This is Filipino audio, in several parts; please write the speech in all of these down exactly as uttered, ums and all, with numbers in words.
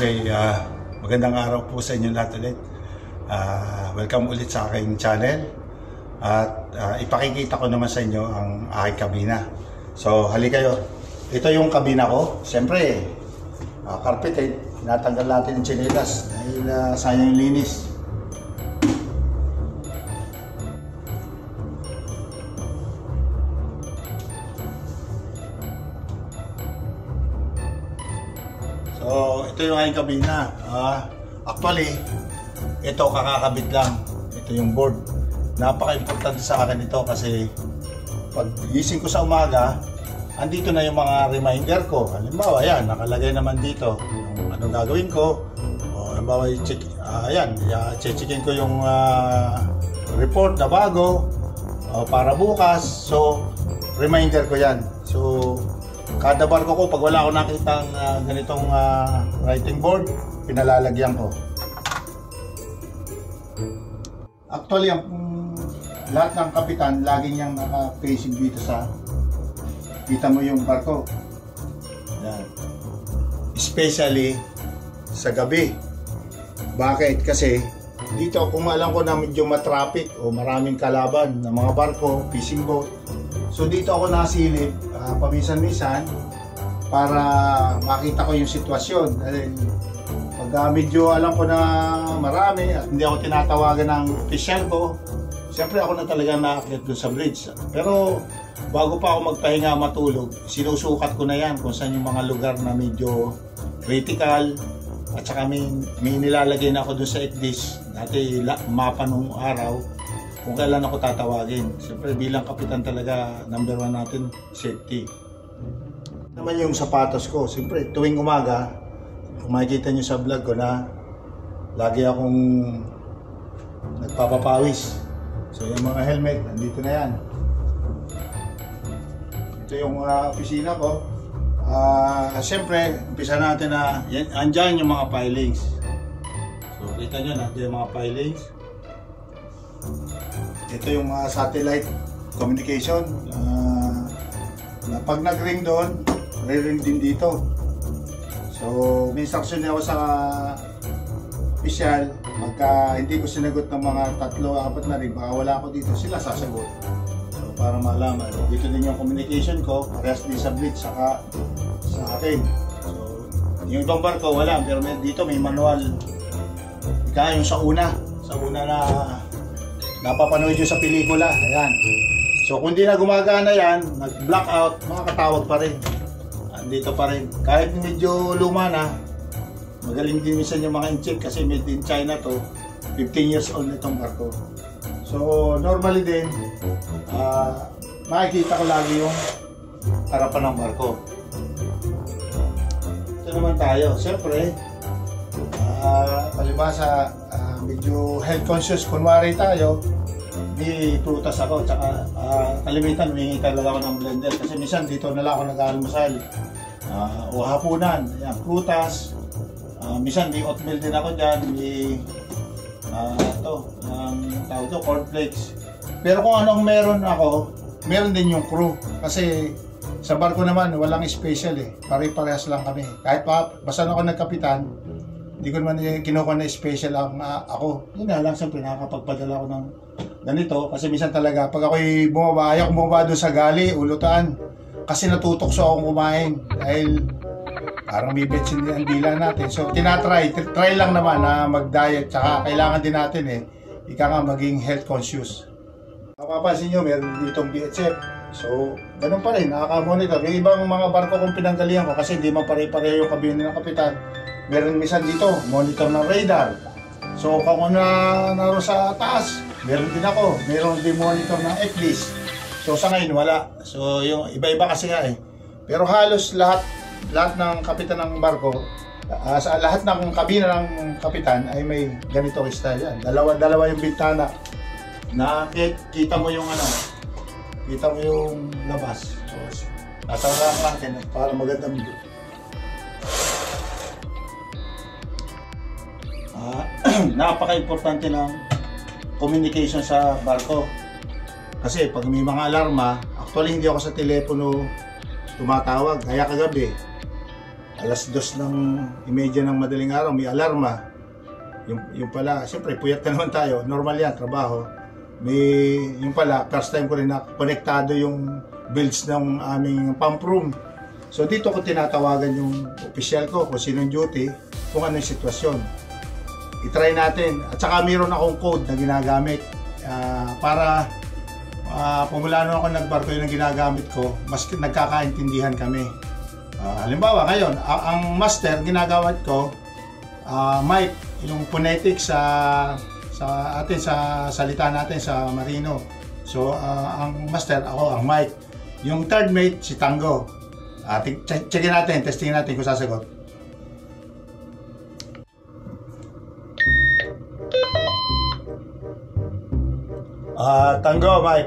Okay, uh, magandang araw po sa inyo lahat ulit. Uh, welcome ulit sa aking channel. At uh, ipakikita ko naman sa inyo ang aking kabina. So, halika kayo. Ito yung kabina ko. Siyempre, uh, carpet eh. Tinatanggal natin yung tsinelas dahil uh, sayang yung linis. So, ito yung aking kabina. Uh, actually, ito kakakabit lang. Ito yung board. Napaka-importante sa akin ito kasi pag gising ko sa umaga, andito na yung mga reminder ko. Halimbawa, yan, nakalagay naman dito yung ano gagawin ko. O, halimbawa, check, uh, yan, checkin ko yung uh, report na bago uh, para bukas. So, reminder ko yan. So, kada barko ko, pag wala ako nakitang uh, ganitong uh, writing board, pinalalagyan ko. Actually, ang um, lahat ng kapitan, lagi niyang naka-facing dito sa, kita mo yung barko. Yan. Especially sa gabi. Bakit? Kasi dito, kung alam ko na medyo matraffic o maraming kalaban ng mga barko, fishing boat, so dito ako nasilip uh, paminsan-minsan para makita ko yung sitwasyon. Dahil pag uh, medyo alam ko na marami at hindi ako tinatawagan ng official ko, siyempre ako na talaga na-akit doon sa bridge. Pero bago pa ako magpahinga matulog, sinusukat ko na yan kung saan yung mga lugar na medyo critical. At saka may, may nilalagay na ako doon sa X D I S. Dati mapa nung araw kung kailan ako tatawagin. Siyempre bilang kapitan talaga, number one natin, safety. Naman yung sapatos ko, siyempre tuwing umaga, kung makikita nyo sa vlog ko na lagi akong nagpapapawis. So yung mga helmet, nandito na yan. Ito yung uh, opisina ko. Uh, siyempre, umpisa natin na, yan, andyan yung mga filings. So kita nyo, nandiyan yung mga filings. Ito yung mga satellite communication. Uh, na pag nag-ring doon, re-ring din dito. So, may instruction niya ako sa official. Magka hindi ko sinagot ng mga tatlo, apat na ring, baka wala ako dito, sila sasagot. So, para malaman. Dito din yung communication ko, parehas din sa blitz, saka sa akin. So, yung ibang barko, wala. Pero may, dito may manual. Ika yung sa una. Sa una na napapanood yun sa pelikula. Ayan. So kung di na gumagana yan, nag-blackout, makakatawag pa rin. Andito pa rin. Kahit medyo luma na, magaling din minsan yung mga in-check kasi made in China to. fifteen years old itong barko. So normally din, uh, makikita ko lagi yung harapan ng barko. Ito naman tayo. Siyempre, uh, palibasa, uh, medyo health conscious, kunwari tayo, di prutas ako, tsaka uh, kalimitan humingi talaga ako ng blender kasi minsan dito na lang ako nag-almusal uh, o hapunan, yan, prutas, uh, minsan may oatmeal din ako dyan, may uh, ito, ang tawag ito, cornflakes. Pero kung anong meron ako, meron din yung crew kasi sa barko naman walang special eh, pare-parehas lang kami, kahit pa basta ako nagkapitan, hindi ko naman kinukuha na special ang uh, ako. Yun nga lang, siyempre nakakapagpadala ako ng ganito. Kasi minsan talaga, pag ako'y bumaba, ayaw kong bumaba doon sa gali, ulutan. Kasi natutokso akong kumain. Dahil parang may betsin din ang dila natin. So, tinatry. Try lang naman na mag-diet. Tsaka kailangan din natin eh, ika nga maging health conscious. Mapapansin nyo, meron ditong B H F. So, ganun pa rin, nakaka-monitor. Yung ibang mga barko kong pinanggalihan ko, kasi hindi man pare-pareho yung kabine ng kapitan. Meron minsan dito, monitor ng radar. So kung na naroon sa taas, meron din ako. Meron din monitor ng X D I S. So sa ngayon wala. So yung iba-iba kasi nga eh. Pero halos lahat lahat ng kapitan ng barko, uh, sa lahat ng kabina ng kapitan ay may ganito style yan. Dalawa dalawa yung bintana. Na kita mo yung ano, kita mo yung labas. So nasa lang natin para magandang view. Uh, napaka-importante ng communication sa barko. Kasi pag may mga alarma, actually hindi ako sa telepono tumatawag. Kaya kagabi, alas dos ng imedya ng madaling araw, may alarma. Yung, yung pala, siyempre, puyat na naman tayo. Normal yan, trabaho. May, yung pala, first time ko rin na konektado yung bills ng aming pump room. So, dito ko tinatawagan yung official ko, kung sinong duty, kung ano yung sitwasyon. I-try natin. At saka mayroon akong code na ginagamit uh, para uh, pumula nung ako nagbarko yung ginagamit ko, mas nagkakaintindihan kami. Uh, halimbawa, ngayon, ang master ginagawa ko, uh, Mike, yung phonetics sa sa atin sa salita natin sa Marino. So, uh, ang master ako, ang Mike. Yung third mate si Tango. Uh, check checkin natin, testingin natin kung sasagot. Ah, uh, Tango, Mike.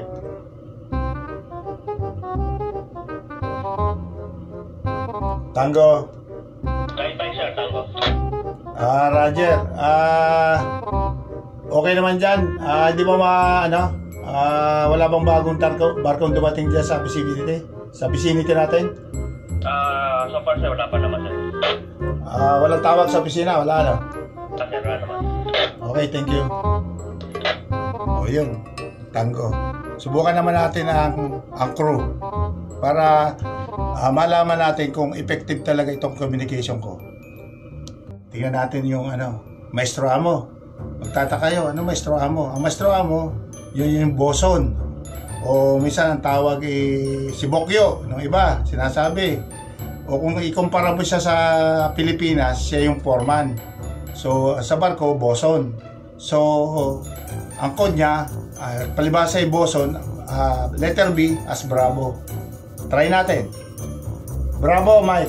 Tango. Bye bye sir, Tango. Ah, Roger. Ah, okay naman dyan. Ah, hindi mo ma, ano, ah, wala bang bagong tarko, barkong dumating dyan sa vicinity? Sa vicinity natin? Ah, so far sir, wala pa naman sir. Ah, walang tawag sa opisina, wala ano? Ah, sir, wala naman. Okay, thank you. O yun, Tango. Subukan naman natin ang, ang crew para uh, malaman natin kung effective talaga itong communication ko. Tingnan natin yung ano, Maestro Amo. Magtataka kayo, ano Maestro Amo? Ang Maestro Amo, yun yung boson. O minsan ang tawag eh, si Bokyo, ng iba, sinasabi. O kung ikumpara mo siya sa Pilipinas, siya yung foreman. So sa barko, boson. So ang code niya, uh, palibasa ay boson, uh, letter B as Bravo. Try natin. Bravo, Mike.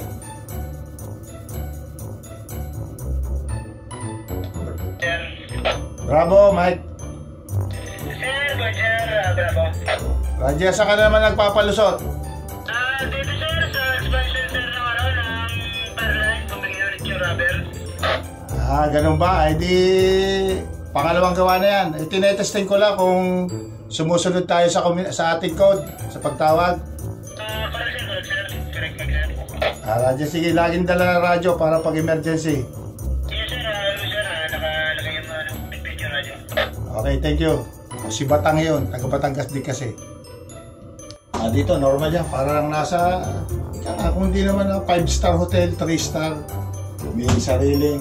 Sir. Bravo, Mike. Sir, good sir, uh, bravo. Roger, saan ka naman nagpapalusot? Ah, dito sir, sa expansion sir ng ano, ng Perline, pumingin ulit yung rubber. Ah, ganun ba? Ay di, pangalawang gawa na yan. E, tinetesting ko lang kung sumusunod tayo sa, sa ating code, sa pagtawag. Ah, correct sir, correct sir. Correct mag sir. Ah, Roger, sige, laging dala ng radyo para pag emergency. Yes sir, ah, ano sir, ah, nakalagay yung ano, bitbit yung radyo. Okay, thank you. Si Batang yun, taga Batangas din kasi. Ah, dito, normal yan. Parang nasa, kaya, kung hindi naman na five star hotel, three star. May sariling,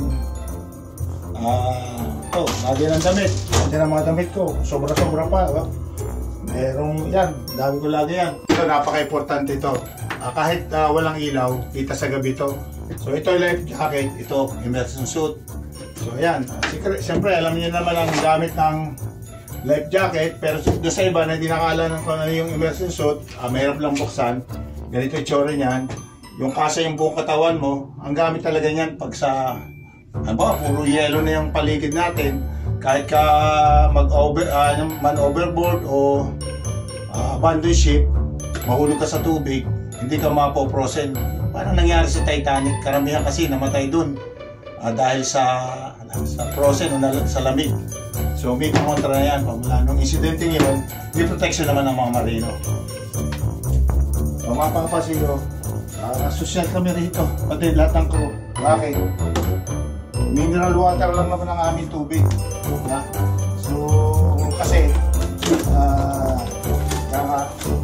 ah, uh, oh, lagi ng damit. Lagi ng mga damit ko. Sobra-sobra pa. Oh. Merong yan, dami ko lagi yan. Ito, napaka-importante ito. Ah, kahit uh, walang ilaw, kita sa gabi ito. So, ito yung life jacket, ito, immersion suit. So, ayan. Siyempre, alam niyo naman ang gamit ng life jacket, pero doon sa iba na hindi nakaalam kung ano yung immersion suit, ah, mahirap lang buksan. Ganito yung tsura niyan. Yung kasa yung buong katawan mo, ang gamit talaga niyan pag sa, ano ba, puro yellow na yung paligid natin. Kahit ka mag-over, uh, man overboard o uh, abandon ship, mahulog ka sa tubig, hindi ka mapoprosen. Parang nangyari sa Titanic, karamihan kasi namatay dun uh, dahil sa, sa frozen o sa lamig. So may kumontra na yan. Pagmula nung incidente yun, may protection naman ng mga marino. So mapapasin ko, uh, social kami rito, pati lahat ng crew. Bakit? Mineral water lang naman ang aming tubig. Na? So kasi, uh, kaya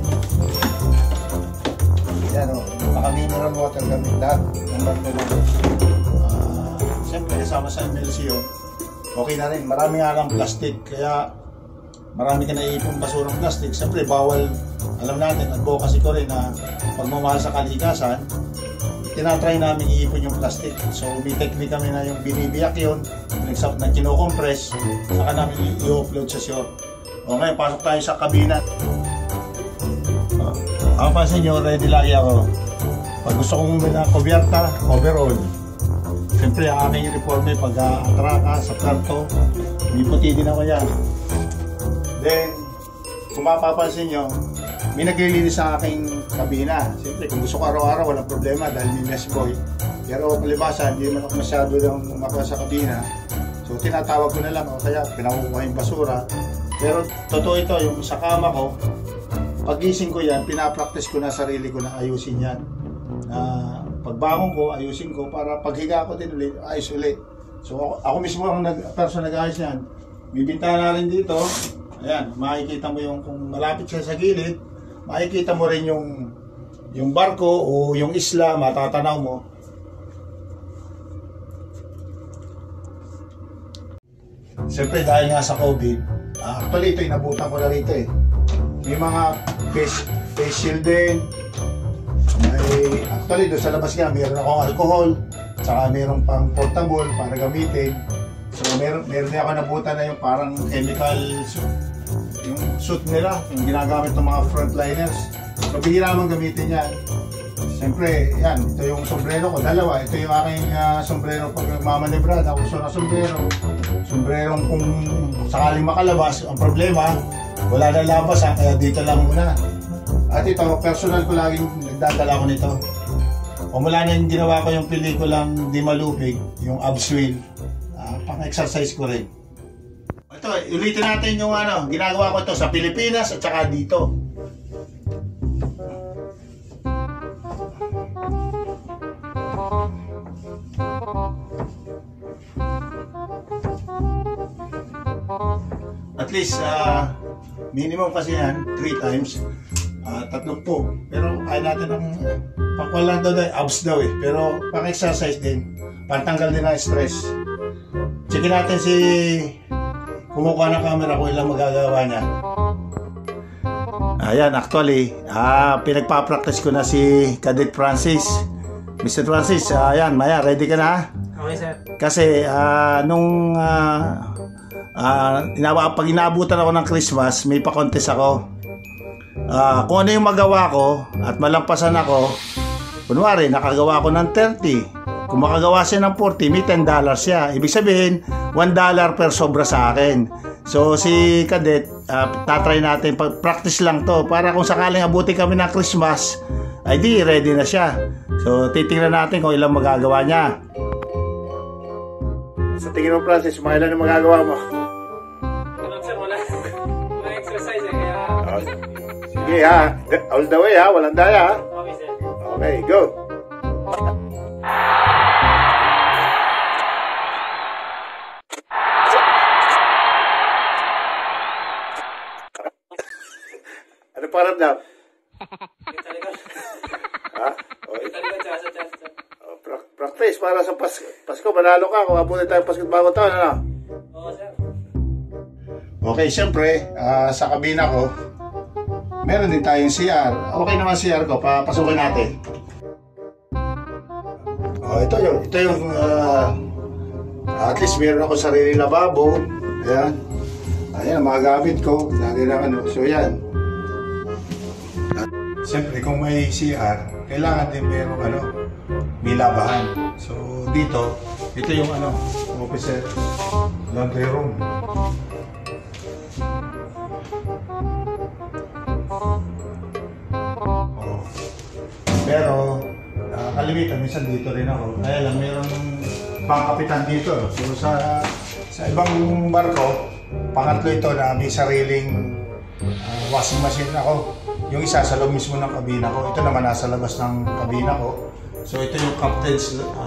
yan o, naka-mineral water kami lahat ng barko namin. Uh, Siyempre, kasama sa M L C yun. Okay na rin, marami nga lang plastic, kaya marami ka naiipong basurang plastic. Siyempre, bawal, alam natin, advocacy ko rin na pagmamahal sa kalikasan, tinatry namin iipon yung plastic. So, may technique kami na yung binibiyak yun, na kino-compress, saka namin i-upload sa shore. Okay, pasok tayo sa kabina. Uh, ako pa sa inyo, ready lagi ako. Pag gusto kong na kubyerta, overall. Siyempre, ang aking uniforme pag atraka sa kwarto, may puti din ako yan. Then, kung mapapansin nyo, may naglilinis sa aking kabina. Siyempre, kung gusto ko araw-araw, walang problema dahil may mess boy. Pero palibasa, hindi naman ako masyado lang umakuha sa kabina. So, tinatawag ko na lang, o kaya pinakukuha yung basura. Pero, totoo ito, yung sa kama ko, pag gising ko yan, pinapractice ko na sarili ko na ayusin yan. Na, pag pagbangon ko, ayusin ko para paghiga ko din ulit, ayos ulit. So ako, ako mismo ang nag, person nag-ayos yan. Bibinta na rin dito. Ayan, makikita mo yung kung malapit siya sa gilid, makikita mo rin yung yung barko o yung isla, matatanaw mo. Siyempre dahil nga sa COVID, uh, actually ito inabutan ko na rito eh. May mga face, face shield din. May, actually doon sa labas nga meron akong alcohol, saka meron pang portable para gamitin. So meron, meron din ako nabutan na yung parang chemical suit, yung suit nila, yung ginagamit ng mga frontliners. So bihira naman gamitin yan. Siyempre, yan, ito yung sombrero ko, dalawa. Ito yung aking uh, sombrero pag nagmamanebra, nauso na sombrero. Sombrero kung sakaling makalabas, ang problema, wala na labas ha, kaya dito lang muna. At ito, personal ko laging nagdadala ko nito. O mula na yung ginawa ko yung pelikulang Di Malupig, yung abs wheel, uh, pang-exercise ko rin. Ito, ulitin natin yung ano, ginagawa ko ito sa Pilipinas at saka dito. At least, uh, minimum kasi yan, three times, uh, tatlong po. Pero kaya natin ng pangwalan daw daw, abs daw eh. Pero pang-exercise din, pantanggal din ng stress. Checkin natin si kumukuha ng camera kung ilang magagawa niya. Ayan, actually, ah, pinagpa-practice ko na si Cadet Francis. mister Francis, uh, ayan, Maya, ready ka na? Okay, sir. Kasi, uh, nung uh, uh, pag inaabutan ako ng Christmas, may pa-contest ako. Uh, kung ano yung magawa ko at malampasan ako, kunwari, nakagawa ako ng thirty. Kung makagawa siya ng forty, may ten dollars siya. Ibig sabihin, one dollar per sobra sa akin. So, si Cadet, uh, tatry natin, practice lang to, para kung sakaling abutin kami ng Christmas, ay di, ready na siya. So, titingnan natin kung ilang magagawa niya. Sa tingin mo, Francis, mga ilan ang magagawa mo? Ano, sir, wala. Wala exercise eh, kaya... Oh, sige ha, all the way ha, walang daya ha. Okay, sir. Okay, go! Ano parang daw? Ha? Okay. Oh, pra- practice para sa Pasko. Pasko, manalo ka. Kung abutin tayo Pasko bago taon, ano? Oo, sir. Okay, siyempre, uh, sa kabina ko, meron din tayong C R. Okay naman C R ko, papasukin natin. Oh, ito yung, ito yung, uh, at least meron ako sarili lababo. Ayan. Ayan, ang mga gamit ko. Lagi na ano. So, yan. Siyempre, kung may C R, kailangan din merong ano, may labahan. So, dito, ito yung ano, officer laundry room. Oh. Pero, uh, kalimitan, minsan dito rin ako. Kaya lang, merong pangkapitan dito. So, sa, sa ibang barko, pangatlo ito na may sariling uh, washing machine ako. Yung isa sa loob mismo ng kabina ko. Ito naman nasa labas ng kabina ko. So ito yung captain's... Uh,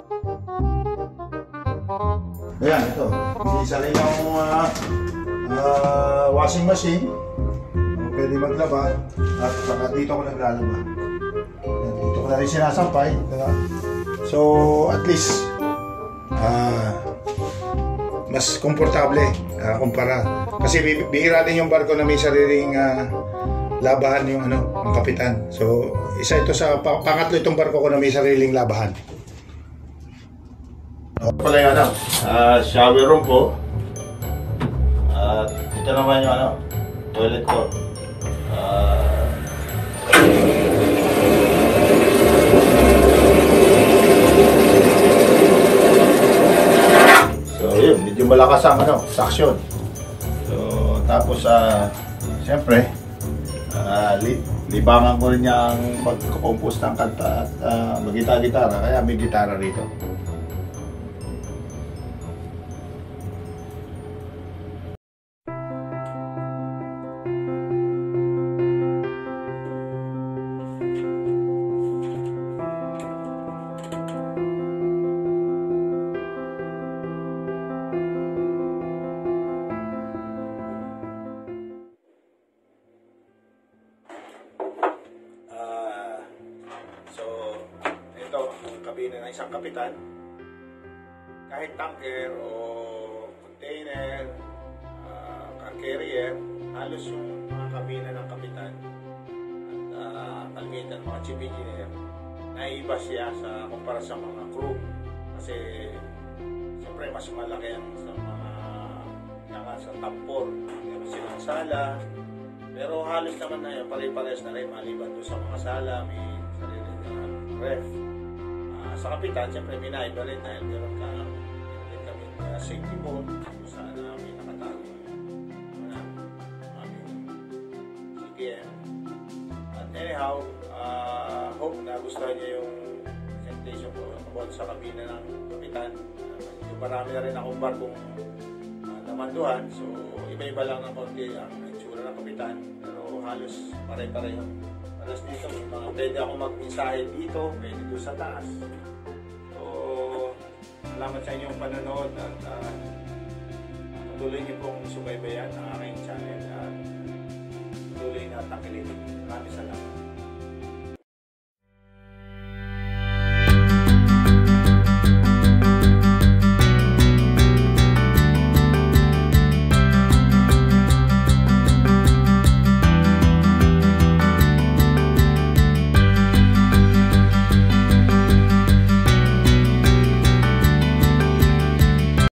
ayan, ito. May isa rin yung uh, uh, washing machine. Pwede maglaba. At saka dito ko naglalaba. Ayan, dito ko na rin sinasampay. Diba? So at least uh, mas komportable uh, kumpara. Kasi bihira din yung barko na may sariling uh, labahan yung ano, ang kapitan. So, isa ito sa pangatlo itong barko ko na may sariling labahan. Ito pala yung ano, uh, shower room ko. At uh, ito naman yung ano, toilet ko. Uh, so, yun, medyo malakas ang ano, suction. So, tapos, uh, siyempre, Uh, li libangan ko rin niya ang pag-compose ng kanta at uh, mag-gitara, kaya may gitara rito. ng isang kapitan, kahit tanker o container, uh, car carrier, halos yung mga kabina ng kapitan at uh, kalimitan mga chief engineer, naiiba siya sa kumpara sa mga crew. Kasi siyempre mas malaki ang sa mga kaya sa top four, meron silang sala, pero halos naman na yun, pare-pares na rin, maliban doon sa mga sala, may sarili na ref. Uh, sa kapitan, siyempre may naiba rin dahil meron ka, meron din kami uh, safety boat, kung saan uh, may nakatago na aming C P M. At anyhow, uh, hope na gustuhan niyo yung presentation ko about sa kabina ng kapitan. Uh, yung marami na rin akong barkong uh, namanduhan, so iba-iba lang ng konti ang itsura ng kapitan, pero halos pare-pareho. Halos dito, may mga pwede ako mag-mensahe dito, pwede doon sa taas. So, salamat sa inyong panonood at uh, patuloy niyo pong subaybayan ang aking channel at patuloy na takilin. Maraming salamat.